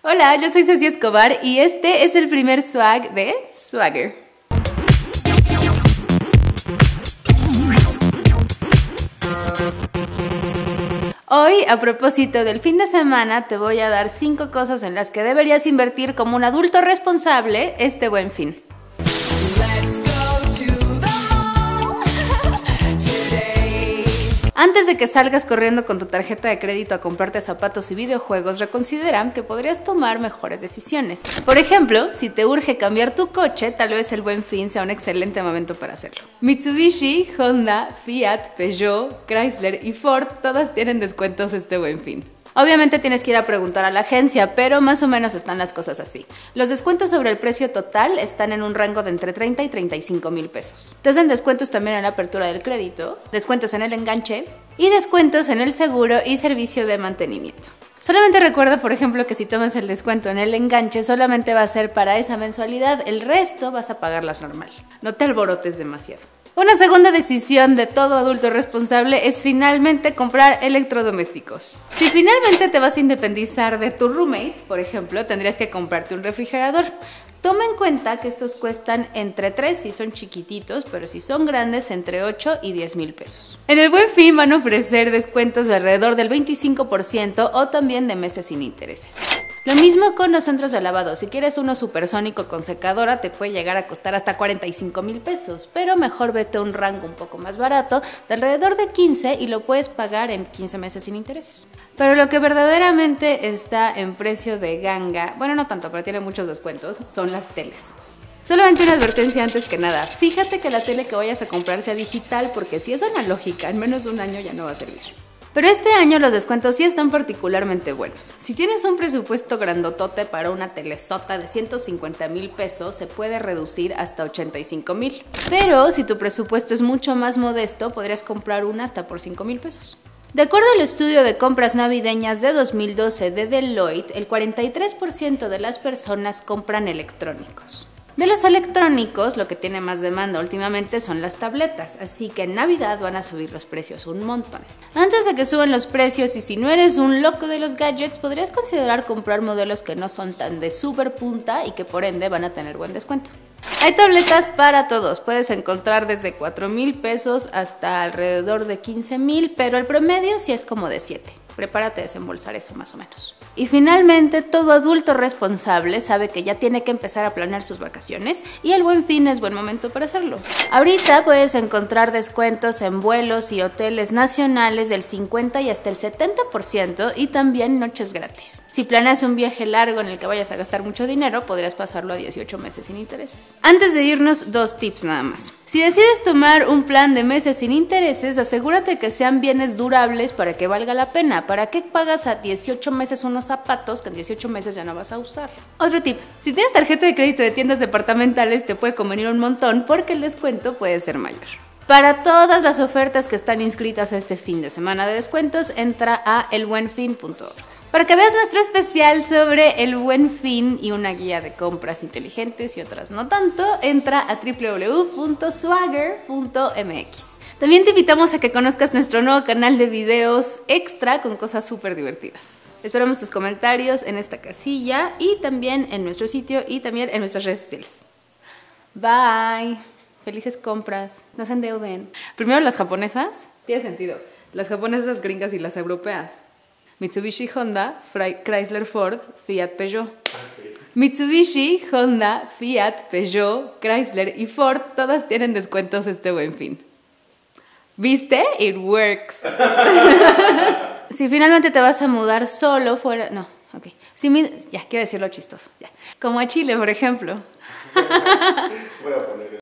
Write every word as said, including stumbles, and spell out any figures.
Hola, yo soy Ceci Escobar y este es el primer swag de Swagger. Hoy, a propósito del fin de semana, te voy a dar cinco cosas en las que deberías invertir como un adulto responsable este Buen Fin. Antes de que salgas corriendo con tu tarjeta de crédito a comprarte zapatos y videojuegos, reconsidera que podrías tomar mejores decisiones. Por ejemplo, si te urge cambiar tu coche, tal vez el Buen Fin sea un excelente momento para hacerlo. Mitsubishi, Honda, Fiat, Peugeot, Chrysler y Ford todas tienen descuentos este Buen Fin. Obviamente tienes que ir a preguntar a la agencia, pero más o menos están las cosas así. Los descuentos sobre el precio total están en un rango de entre treinta y treinta y cinco mil pesos. Te hacen descuentos también en la apertura del crédito, descuentos en el enganche y descuentos en el seguro y servicio de mantenimiento. Solamente recuerda, por ejemplo, que si tomas el descuento en el enganche solamente va a ser para esa mensualidad, el resto vas a pagarlas normal. No te alborotes demasiado. Una segunda decisión de todo adulto responsable es finalmente comprar electrodomésticos. Si finalmente te vas a independizar de tu roommate, por ejemplo, tendrías que comprarte un refrigerador. Toma en cuenta que estos cuestan entre tres si son chiquititos, pero si son grandes entre ocho y diez mil pesos. En el Buen Fin van a ofrecer descuentos de alrededor del veinticinco por ciento o también de meses sin intereses. Lo mismo con los centros de lavado. Si quieres uno supersónico con secadora te puede llegar a costar hasta cuarenta y cinco mil pesos, pero mejor vete a un rango un poco más barato, de alrededor de quince, y lo puedes pagar en quince meses sin intereses. Pero lo que verdaderamente está en precio de ganga, bueno, no tanto, pero tiene muchos descuentos, son las teles. Solamente una advertencia antes que nada, fíjate que la tele que vayas a comprar sea digital, porque si es analógica, en menos de un año ya no va a servir. Pero este año los descuentos sí están particularmente buenos. Si tienes un presupuesto grandotote para una telesota de ciento cincuenta mil pesos, se puede reducir hasta ochenta y cinco mil. Pero si tu presupuesto es mucho más modesto, podrías comprar una hasta por cinco mil pesos. De acuerdo al estudio de compras navideñas de dos mil doce de Deloitte, el cuarenta y tres por ciento de las personas compran electrónicos. De los electrónicos, lo que tiene más demanda últimamente son las tabletas, así que en Navidad van a subir los precios un montón. Antes de que suban los precios, y si no eres un loco de los gadgets, podrías considerar comprar modelos que no son tan de super punta y que por ende van a tener buen descuento. Hay tabletas para todos, puedes encontrar desde cuatro mil pesos hasta alrededor de quince mil, pero el promedio sí es como de siete. Prepárate a desembolsar eso más o menos. Y finalmente, todo adulto responsable sabe que ya tiene que empezar a planear sus vacaciones y el Buen Fin es buen momento para hacerlo. Ahorita puedes encontrar descuentos en vuelos y hoteles nacionales del cincuenta y hasta el setenta por ciento y también noches gratis. Si planeas un viaje largo en el que vayas a gastar mucho dinero, podrías pasarlo a dieciocho meses sin intereses. Antes de irnos, dos tips nada más. Si decides tomar un plan de meses sin intereses, asegúrate que sean bienes durables para que valga la pena. ¿Para qué pagas a dieciocho meses unos zapatos que en dieciocho meses ya no vas a usar? Otro tip, si tienes tarjeta de crédito de tiendas departamentales te puede convenir un montón porque el descuento puede ser mayor. Para todas las ofertas que están inscritas a este fin de semana de descuentos, entra a el buen fin punto org. Para que veas nuestro especial sobre el Buen Fin y una guía de compras inteligentes y otras no tanto, entra a w w w punto swagger punto m x. También te invitamos a que conozcas nuestro nuevo canal de videos extra con cosas súper divertidas. Esperamos tus comentarios en esta casilla y también en nuestro sitio y también en nuestras redes sociales. Bye. Felices compras. No se endeuden. Primero las japonesas. Tiene sentido. Las japonesas, gringas y las europeas. Mitsubishi, Honda, Chrysler, Ford, Fiat, Peugeot. Mitsubishi, Honda, Fiat, Peugeot, Chrysler y Ford todas tienen descuentos este Buen Fin. ¿Viste? It works. Si finalmente te vas a mudar solo fuera... No, ok. Si mi... Ya, quiero decirlo chistoso. Ya. Como a Chile, por ejemplo. Voy a poner